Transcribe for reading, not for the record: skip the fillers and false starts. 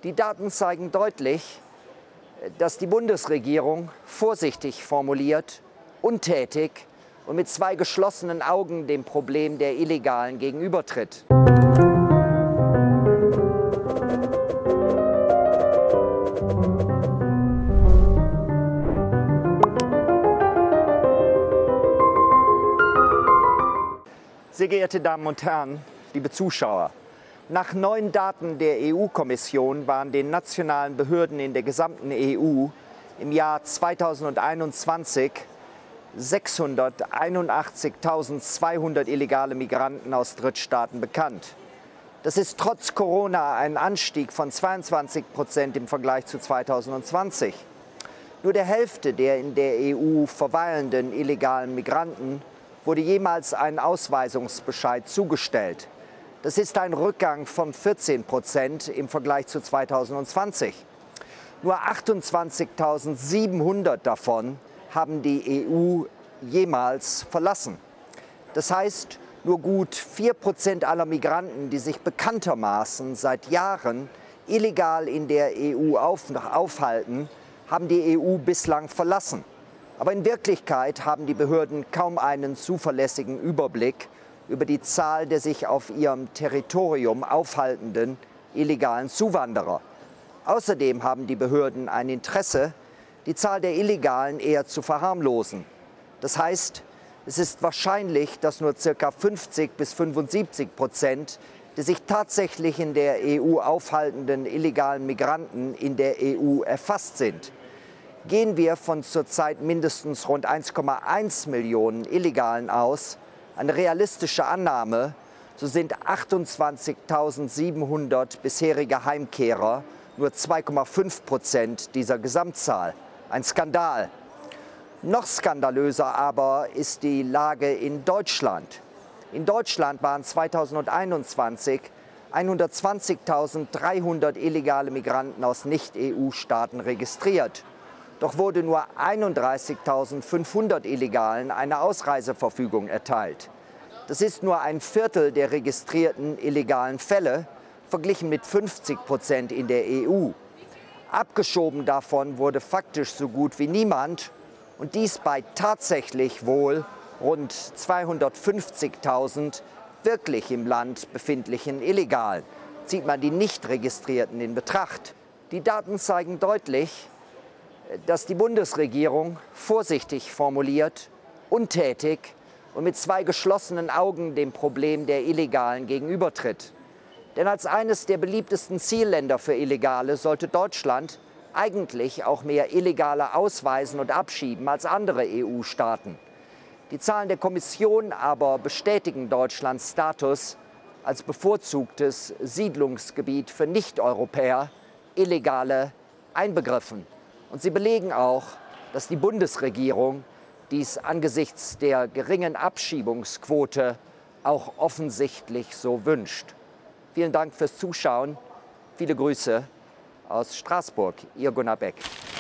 Die Daten zeigen deutlich, dass die Bundesregierung vorsichtig formuliert, untätig und mit zwei geschlossenen Augen dem Problem der Illegalen gegenübertritt. Sehr geehrte Damen und Herren, liebe Zuschauer, nach neuen Daten der EU-Kommission waren den nationalen Behörden in der gesamten EU im Jahr 2021 681.200 illegale Migranten aus Drittstaaten bekannt. Das ist trotz Corona ein Anstieg von 22% im Vergleich zu 2020. Nur der Hälfte der in der EU verweilenden illegalen Migranten wurde jemals ein Ausweisungsbescheid zugestellt. Das ist ein Rückgang von 14% im Vergleich zu 2020. Nur 28.700 davon haben die EU jemals verlassen. Das heißt, nur gut 4% aller Migranten, die sich bekanntermaßen seit Jahren illegal in der EU aufhalten, haben die EU bislang verlassen. Aber in Wirklichkeit haben die Behörden kaum einen zuverlässigen Überblick über die Zahl der sich auf ihrem Territorium aufhaltenden illegalen Zuwanderer. Außerdem haben die Behörden ein Interesse, die Zahl der Illegalen eher zu verharmlosen. Das heißt, es ist wahrscheinlich, dass nur ca. 50 bis 75% der sich tatsächlich in der EU aufhaltenden illegalen Migranten in der EU erfasst sind. Gehen wir von zurzeit mindestens rund 1,1 Millionen Illegalen aus, eine realistische Annahme, so sind 28.700 bisherige Heimkehrer nur 2,5% dieser Gesamtzahl. Ein Skandal. Noch skandalöser aber ist die Lage in Deutschland. In Deutschland waren 2021 120.300 illegale Migranten aus Nicht-EU-Staaten registriert. Doch wurde nur 31.500 Illegalen eine Ausreiseverfügung erteilt. Das ist nur ein Viertel der registrierten illegalen Fälle, verglichen mit 50% in der EU. Abgeschoben davon wurde faktisch so gut wie niemand, und dies bei tatsächlich wohl rund 250.000 wirklich im Land befindlichen Illegalen. Zieht man die nicht registrierten in Betracht. Die Daten zeigen deutlich, dass die Bundesregierung vorsichtig formuliert, untätig und mit zwei geschlossenen Augen dem Problem der Illegalen gegenübertritt. Denn als eines der beliebtesten Zielländer für Illegale sollte Deutschland eigentlich auch mehr Illegale ausweisen und abschieben als andere EU-Staaten. Die Zahlen der Kommission aber bestätigen Deutschlands Status als bevorzugtes Siedlungsgebiet für Nicht-Europäer, Illegale einbegriffen. Und sie belegen auch, dass die Bundesregierung dies angesichts der geringen Abschiebungsquote auch offensichtlich so wünscht. Vielen Dank fürs Zuschauen. Viele Grüße aus Straßburg. Ihr Gunnar Beck.